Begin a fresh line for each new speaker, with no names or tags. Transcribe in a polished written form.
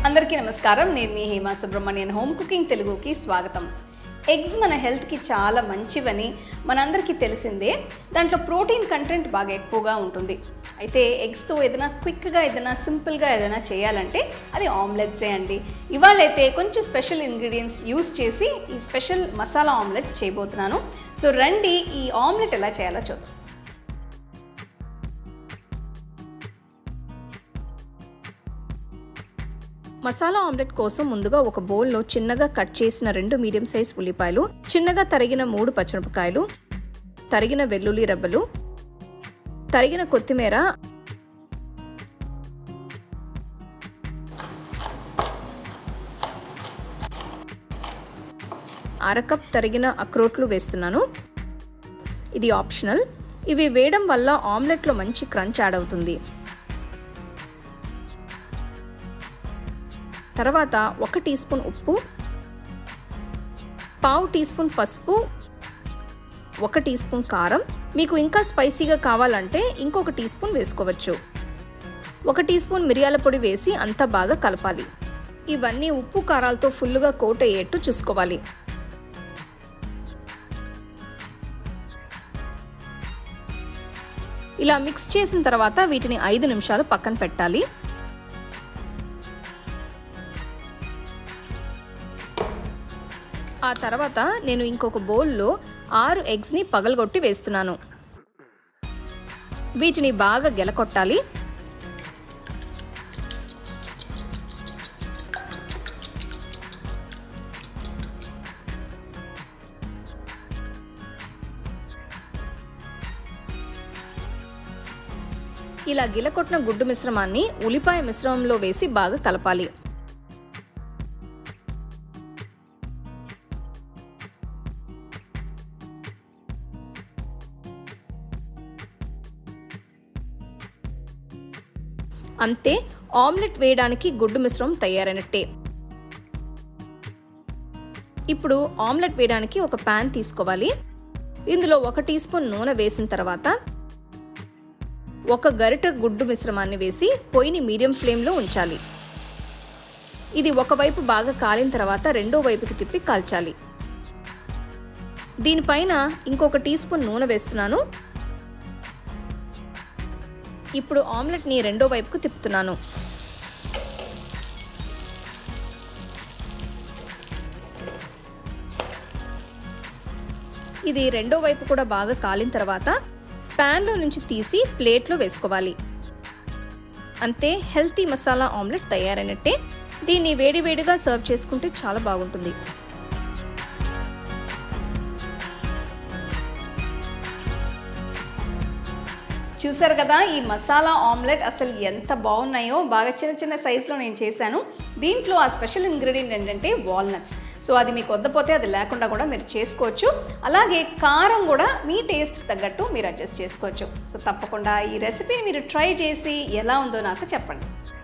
అందరికీ నమస్కారం. నేను మీ హేమ సుబ్రహ్మణ్యన్. హోమ్ కుకింగ్ తెలుగుకి స్వాగతం. ఎగ్స్ మన హెల్త్కి చాలా మంచివని మనందరికీ తెలిసిందే. దాంట్లో ప్రోటీన్ కంటెంట్ బాగా ఎక్కువగా ఉంటుంది. అయితే ఎగ్స్తో ఏదైనా క్విక్గా ఏదైనా సింపుల్గా ఏదైనా చేయాలంటే అది ఆమ్లెట్సే అండి. ఇవాళైతే కొంచెం స్పెషల్ ఇంగ్రీడియంట్స్ యూస్ చేసి ఈ స్పెషల్ మసాలా ఆమ్లెట్ చేయబోతున్నాను. సో రండి ఈ ఆమ్లెట్ ఎలా చేయాలో చూద్దాం. మసాలా ఆమ్లెట్ కోసం ముందుగా ఒక బౌల్లో చిన్నగా కట్ చేసిన 2 మీడియం సైజ్ ఉల్లిపాయలు, చిన్నగా తరిగిన 3 పచ్చిమిరపకాయలు, తరిగిన వెల్లుల్లి రెబ్బలు, తరిగిన కొత్తిమీర, అరకప్ తరిగిన అక్రోట్లు వేస్తున్నాను. ఇది ఆప్షనల్. ఇవి వేయడం వల్ల ఆమ్లెట్లో మంచి క్రంచ్ యాడ్ అవుతుంది. తర్వాత 1 టీ స్పూన్ ఉప్పు, పావు టీ స్పూన్ పసుపు, 1 టీ స్పూన్ కారం. మీకు ఇంకా స్పైసీగా కావాలంటే ఇంకొక టీ స్పూన్ వేసుకోవచ్చు. 1 టీ స్పూన్ మిరియాల పొడి వేసి అంతా బాగా కలపాలి. ఇవన్నీ ఉప్పు కారాలతో ఫుల్గా కోట్ అయ్యేట్టు చూసుకోవాలి. ఇలా మిక్స్ చేసిన తర్వాత వీటిని 5 నిమిషాలు పక్కన పెట్టాలి. ఆ తర్వాత నేను ఇంకొక బౌల్లో 6 ఎగ్స్ని పగలగొట్టి వేస్తున్నాను. వీటిని బాగా గెలకొట్టాలి. ఇలా గిలకొట్టిన గుడ్డు మిశ్రమాన్ని ఉల్లిపాయ మిశ్రమంలో వేసి బాగా కలపాలి. అంతే, ఆమ్లెట్ వేయడానికి గుడ్డు మిశ్రమం తయారైనట్టే. ఇప్పుడు ఆమ్లెట్ వేయడానికి ఒక ప్యాన్ తీసుకోవాలి. ఇందులో 1 టీ స్పూన్ నూనె వేసిన తర్వాత 1 గరిటె గుడ్డు మిశ్రమాన్ని వేసి పొయ్యిని మీడియం ఫ్లేమ్లో ఉంచాలి. ఇది ఒకవైపు బాగా కాలిన తర్వాత రెండో వైపుకి తిప్పి కాల్చాలి. దీనిపైన ఇంకొక టీ స్పూన్ నూనె వేస్తున్నాను. ఇప్పుడు ఆమ్లెట్ని రెండో వైపుకు తిప్పుతున్నాను. ఇది రెండో వైపు కూడా బాగా కాలిన తర్వాత ప్యాన్లో నుంచి తీసి ప్లేట్లో వేసుకోవాలి. అంతే, హెల్తీ మసాలా ఆమ్లెట్ తయారైనట్టే. దీన్ని వేడివేడిగా సర్వ్ చేసుకుంటే చాలా బాగుంటుంది. చూసారు కదా, ఈ మసాలా ఆమ్లెట్ అసలు ఎంత బాగున్నాయో. బాగా చిన్న చిన్న సైజులో నేను చేశాను. దీంట్లో ఆ స్పెషల్ ఇంగ్రీడియంట్ ఏంటంటే వాల్నట్స్. సో అది మీకు వద్దపోతే అది లేకుండా కూడా మీరు చేసుకోవచ్చు. అలాగే కారం కూడా మీ టేస్ట్కి తగ్గట్టు మీరు అడ్జస్ట్ చేసుకోవచ్చు. సో తప్పకుండా ఈ రెసిపీని మీరు ట్రై చేసి ఎలా ఉందో నాకు చెప్పండి.